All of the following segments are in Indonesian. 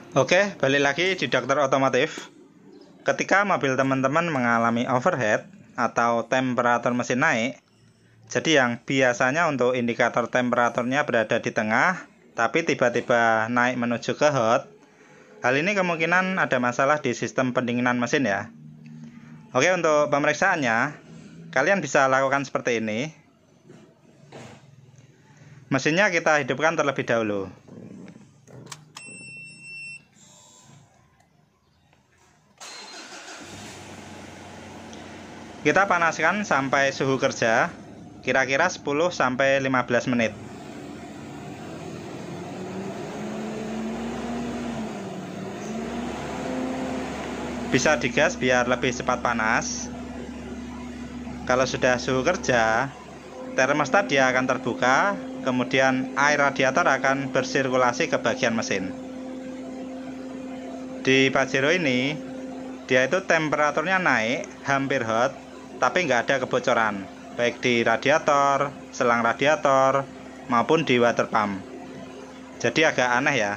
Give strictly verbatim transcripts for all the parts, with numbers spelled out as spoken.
Oke, balik lagi di Dokter Otomotif. Ketika mobil teman-teman mengalami overheat atau temperatur mesin naik, jadi yang biasanya untuk indikator temperaturnya berada di tengah, tapi tiba-tiba naik menuju ke hot, hal ini kemungkinan ada masalah di sistem pendinginan mesin ya. Oke, untuk pemeriksaannya, kalian bisa lakukan seperti ini. Mesinnya kita hidupkan terlebih dahulu. Kita panaskan sampai suhu kerja kira-kira sepuluh sampai lima belas menit. Bisa digas biar lebih cepat panas. Kalau sudah suhu kerja, termostat dia akan terbuka, kemudian air radiator akan bersirkulasi ke bagian mesin. Di Pajero ini, dia itu temperaturnya naik, hampir hot, tapi nggak ada kebocoran, baik di radiator, selang radiator, maupun di water pump. Jadi agak aneh ya.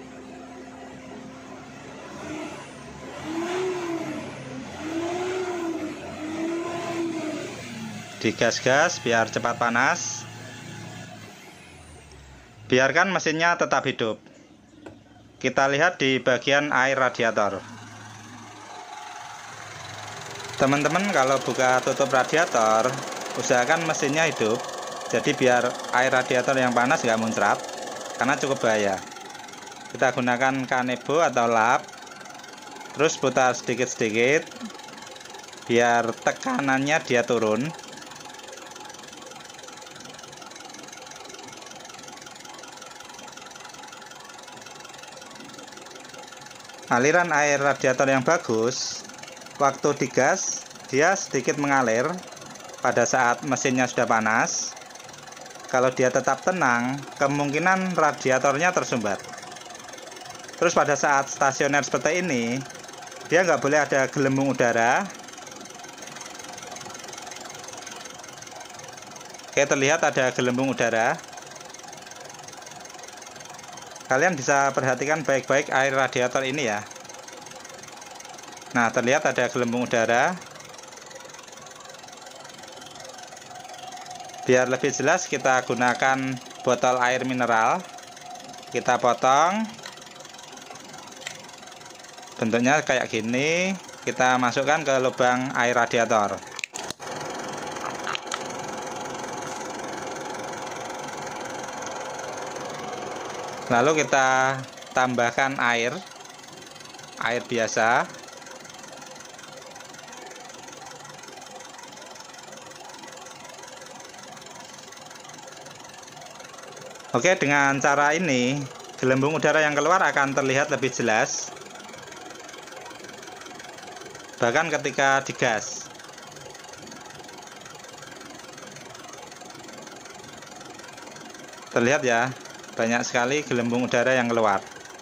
Digas-gas biar cepat panas. Biarkan mesinnya tetap hidup. Kita lihat di bagian air radiator. Teman-teman kalau buka tutup radiator, usahakan mesinnya hidup. Jadi biar air radiator yang panas nggak muncrat, karena cukup bahaya. Kita gunakan kanebo atau lap, terus putar sedikit-sedikit, biar tekanannya dia turun. Aliran air radiator yang bagus, waktu digas dia sedikit mengalir pada saat mesinnya sudah panas. Kalau dia tetap tenang, kemungkinan radiatornya tersumbat. Terus pada saat stasioner seperti ini, dia nggak boleh ada gelembung udara. Oke, terlihat ada gelembung udara. Kalian bisa perhatikan baik-baik air radiator ini ya. Nah, terlihat ada gelembung udara. Biar lebih jelas, kita gunakan botol air mineral. Kita potong. Bentuknya kayak gini. Kita masukkan ke lubang air radiator. Lalu kita tambahkan air. Air biasa. Oke, dengan cara ini gelembung udara yang keluar akan terlihat lebih jelas, bahkan ketika digas. Terlihat ya, banyak sekali gelembung udara yang keluar.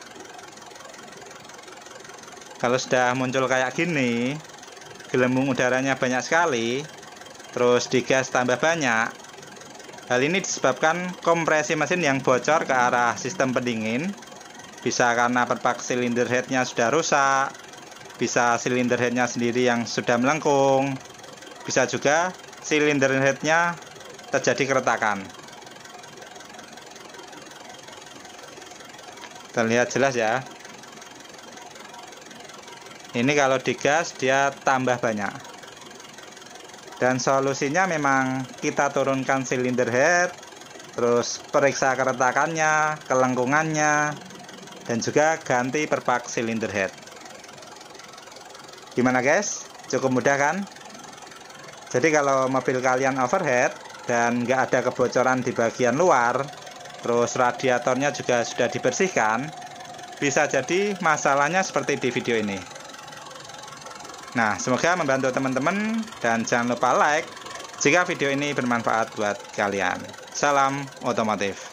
Kalau sudah muncul kayak gini, gelembung udaranya banyak sekali, terus digas tambah banyak, hal ini disebabkan kompresi mesin yang bocor ke arah sistem pendingin. Bisa karena perpak silinder headnya sudah rusak, bisa silinder headnya sendiri yang sudah melengkung, bisa juga silinder headnya terjadi keretakan. Terlihat jelas ya. Ini kalau digas dia tambah banyak. Dan solusinya memang kita turunkan silinder head, terus periksa keretakannya, kelengkungannya, dan juga ganti perpak silinder head. Gimana guys? Cukup mudah kan? Jadi kalau mobil kalian overheat dan nggak ada kebocoran di bagian luar, terus radiatornya juga sudah dibersihkan, bisa jadi masalahnya seperti di video ini. Nah, semoga membantu teman-teman, dan jangan lupa like jika video ini bermanfaat buat kalian. Salam otomotif.